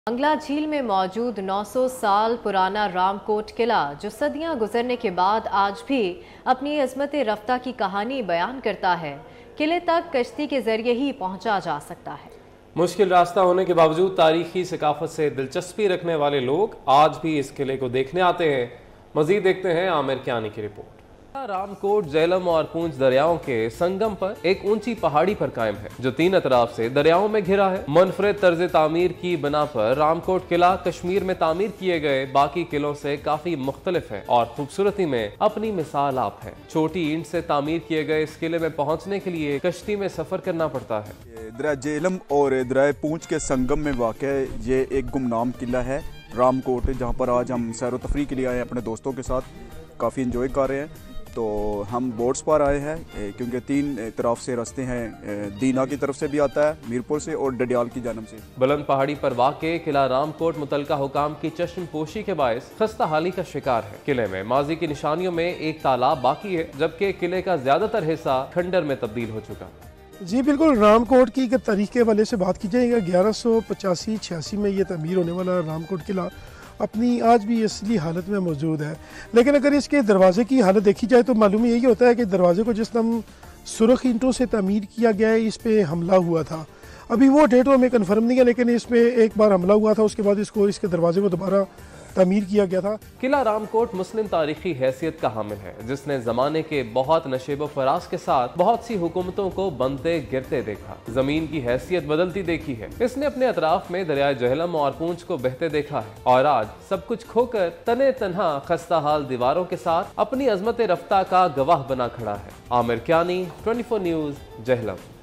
मंगला झील में मौजूद 900 साल पुराना रामकोट किला, जो सदियां गुजरने के बाद आज भी अपनी अजमत रफ्ता की कहानी बयान करता है। किले तक कश्ती के जरिए ही पहुंचा जा सकता है। मुश्किल रास्ता होने के बावजूद तारीखी सकाफत से दिलचस्पी रखने वाले लोग आज भी इस किले को देखने आते हैं। मजीद देखते हैं आमिर क्यानी की रिपोर्ट। रामकोट झेलम और पूंछ दरियाओं के संगम पर एक ऊंची पहाड़ी पर कायम है, जो तीन अतराफ से दरियाओं में घिरा है। मुनफरिद तर्ज तामीर की बना पर रामकोट किला कश्मीर में तामीर किए गए बाकी किलों से काफी मुख्तलिफ है और खूबसूरती में अपनी मिसाल आप है। छोटी ईंट से तामीर किए गए इस किले में पहुंचने के लिए कश्ती में सफर करना पड़ता है। दरिया झेलम और दरिया पूंछ के संगम में वाक़ ये एक गुमनाम किला है रामकोट, जहाँ पर आज हम सैर व तफरी के लिए आए हैं अपने दोस्तों के साथ। काफ़ी इंजॉय कर रहे हैं। तो हम बोट्स पर आए हैं क्योंकि तीन तरफ से रास्ते हैं, दीना की तरफ से भी आता है, मीरपुर से और डडियाल की जानब से। बुलंद पहाड़ी पर वाक़े किला रामकोट मुतलका हुकाम की चश्म पोशी के बायस खस्ता हाली का शिकार है। किले में माजी की निशानियों में एक तालाब बाकी है, जबकि किले का ज्यादातर हिस्सा खंडर में तब्दील हो चुका। जी बिल्कुल, रामकोट की अगर तारीख के हवाले से बात की जाएगा 1185-86 में ये तमीर होने वाला रामकोट किला अपनी आज भी असली हालत में मौजूद है। लेकिन अगर इसके दरवाजे की हालत देखी जाए तो मालूम यही होता है कि दरवाजे को जिस तरह सुरख ईंटों से तामीर किया गया है, इस पे हमला हुआ था। अभी वो डेट हमें कंफर्म नहीं है, लेकिन इसमें एक बार हमला हुआ था, उसके बाद इसके दरवाजे को दोबारा तामीर किया गया था। किला रामकोट मुस्लिम तारीखी हैसियत का हामिल है, जिसने जमाने के बहुत नशेब फराज के साथ बहुत सी हुकूमतों को बनते गिरते देखा। जमीन की हैसियत बदलती देखी है। इसने अपने अतराफ में दरिया झेलम और पूंछ को बहते देखा है और आज सब कुछ खोकर तने तन्हा खस्ता हाल दीवारों के साथ अपनी अजमत रफ्ता का गवाह बना खड़ा है। आमिर क्यानी, 24 न्यूज़, झेलम।